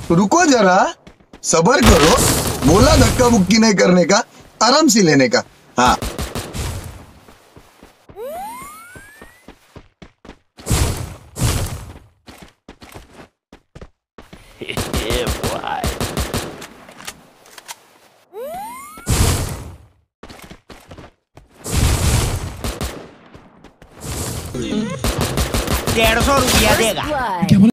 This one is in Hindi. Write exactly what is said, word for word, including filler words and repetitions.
रुको जरा, सबर करो। बोला धक्का मुक्की नहीं करने का, आराम से लेने का। हाँ डेढ़ सौ रुपया देगा।